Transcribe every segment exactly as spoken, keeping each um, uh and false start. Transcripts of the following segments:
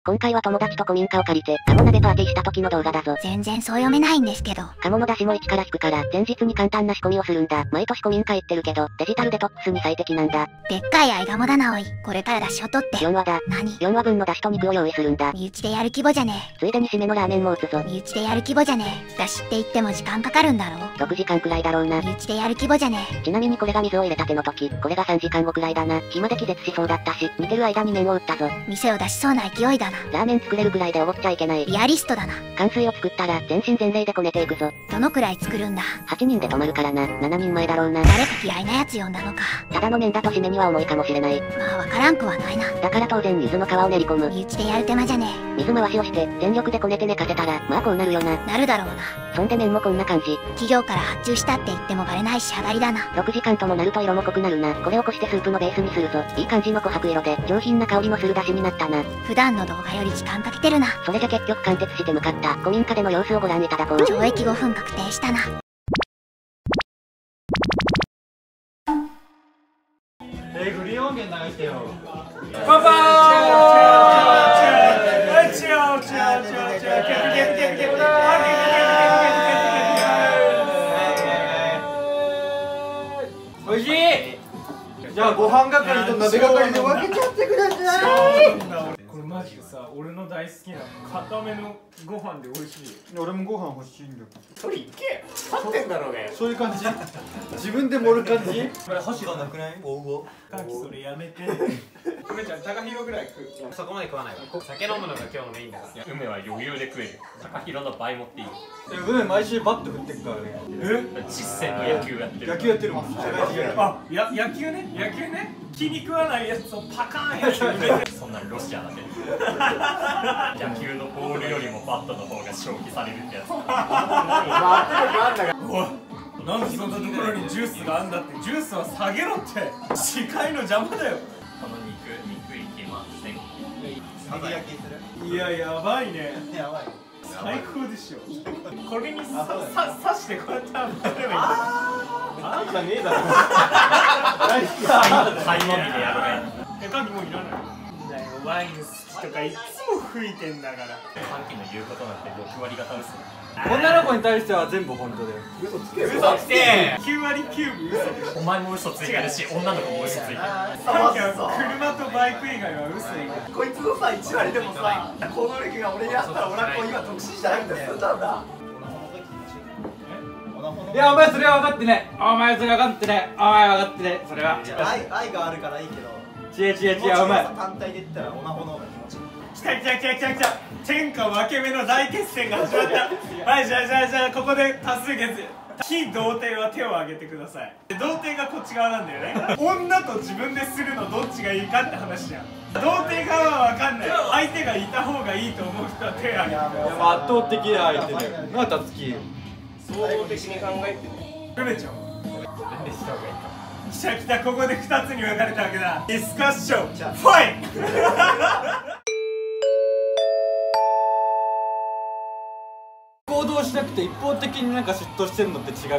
今回は友達と古民家を借りて、鴨鍋パーティーした時の動画だぞ。 全然そう読めないんですけど。 鴨の出汁も一から引くから、前日に簡単な仕込みをするんだ。毎年古民家行ってるけど、デジタルデトックスに最適なんだ。 でっかい合鴨だなおい。これから出汁を取って。 よんわだ。 何 ? よんわぶんの出汁と肉を用意するんだ。 身内でやる規模じゃねえ。ついでに締めのラーメンも打つぞ。 身内でやる規模じゃねえ。出汁って言っても時間かかるんだろう。 ろくじかんくらいだろうな。 身内でやる規模じゃねえ。 ちなみにこれが水を入れたての時、これがさんじかんごくらいだな。暇で気絶しそうだったし、見てる間に麺を打ったぞ。 店を出しそうな勢いだな。 ラーメン作れるぐらいでおごっちゃいけない。 リアリストだな。 完水を作ったら、全身全霊でこねていくぞ。 どのくらい作るんだ ? はちにんで泊まるからな。ななにんまえだろうな。 誰か嫌いなやつ呼んだのか。 ただの麺だと締めには重いかもしれない。 まあわからんくはないな。 だから当然柚子の皮を練り込む。 身内でやる手間じゃねえ。水回しをして、全力でこねて寝かせたら、まあこうなるよな。 なるだろうな。 そんで麺もこんな感じ。 企業から発注したって言ってもバレない仕上がりだな。 ろくじかんともなると色も濃くなるな。これをこしてスープのベースにするぞ。いい感じの琥珀色で、上品な香りもする出汁になったな。 普段の動画より時間かけてるな。 それじゃ結局貫徹して向かった古民家での様子をご覧いただこう。 懲役ごふん確定したな。 えー、グリーン音源流してよ。 パパーチヨチヨチヨチヨケケケケケケおいしい。じゃあご飯係と鍋係で分けちゃってください。 これマジでさ、俺の大好きな固めのご飯で美味しい。 俺もご飯欲しいんだよ。 それいけ立ってんだろうがよ。 そういう感じ。自分で盛る感じ。 これ箸がなくない？おうおう。 カキそれやめて。梅ちゃん高弘ぐらい食う。 そこまで食わないわ。酒飲むのが今日のメインだから。梅は余裕で食えるよ。高弘の倍持っていい。 梅毎週バット振ってくからね。 え？ 実践の野球やってる。 野球やってるもん。 あ、や野球ね。野球ね。気に食わないやつをパカーンやって。 そんなロシアだけ。野球のボールよりもバットの方が消費されるってやつ。 おい、なんでそんなところにジュースがあんだって。ジュースは下げろって。視界の邪魔だよ。 この肉、肉いきません。 いや、やばいね。 やばい。 最高でしょ。これにさ、さ、刺してこうやって食べればいいんだ。 あんじゃねえだろ。 タイムリでやるね。 え、カキもういらない。だよ、ワイン好きとかいつも吹いてんだから。 カキの言うことなんてろくわり方嘘。 女の子に対しては全部本当だよ。 嘘つけ。嘘つけ。きゅうわりきゅうぶ嘘でしょ。 お前も嘘ついてるし、女の子も嘘ついてる。 カキは車とバイク以外は嘘以外。 こいつのさ、いちわりでもさ、行動力が俺にあったら俺はこう今特進じゃなくてそうなんだ。 いやお前それは分かってない。お前それは分かってない。お前分かってない。それは愛愛があるからいいけど。 違う違う違うお前。 単体で言ったらオナホの方が気持ちいい。 来た来た来た来た来た。天下分け目の大決戦が始まった。はい、じゃあじゃあじゃあここで多数決。非童貞は手を挙げてください。童貞がこっち側なんだよね。女と自分でするのどっちがいいかって話じゃん。童貞側は分かんない。相手がいた方がいいと思う人は手を挙げてください。 圧倒的な相手だよ。なあたつき。 総合的に考えてね。梅ちゃん全然した方がいいか。 来た来た。ここでふたつに分かれたわけだ。ディスカッションファイト。 行動しなくて一方的になんか嫉妬してるのって違くない？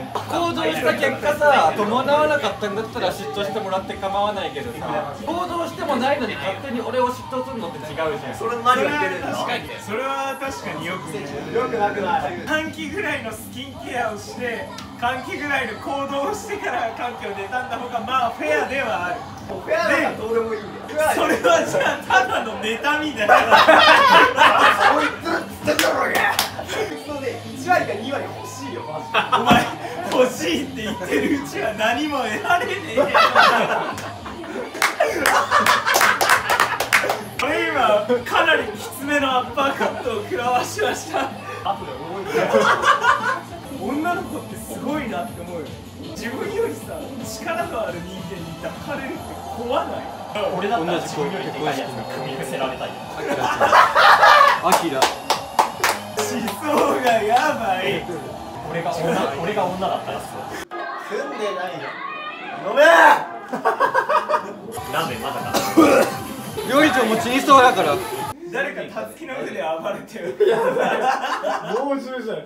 行動した結果さ、伴わなかったんだったら嫉妬してもらって構わないけどさ、行動してもないのに勝手に俺を嫉妬するのって違うじゃん。 それ何が言ってるんだろ。 それは確かによくね。 よくなくない。 換気ぐらいのスキンケアをして換気ぐらいの行動をしてから環境で選んだ方がまあフェアではある。 フェアなんかどうでもいいんだよ。 それはじゃあただの妬みだよ。 こいつっつってんだろうが。いちわりかにわり欲しいよマジで。 お前欲しいって言ってるうちは何も得られねえよ。俺今かなりきつめのアッパーカットを食らわしました。後で思い出す。女の子ってすごいなって思うよ。自分よりさ力のある人間に抱かれるって怖ない？ 俺だったら自分よりでかいやつに組み伏せられたいよ。 アキラ。 思想がやばい。 俺が女、俺が女だったらそう。 組んでないよ。飲め。 ラーメンまだか。 料理長も死にそうだから。 誰かたつきの腕で暴れてる。 猛獣じゃん。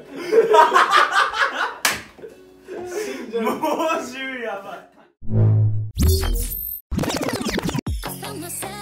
猛獣やばい。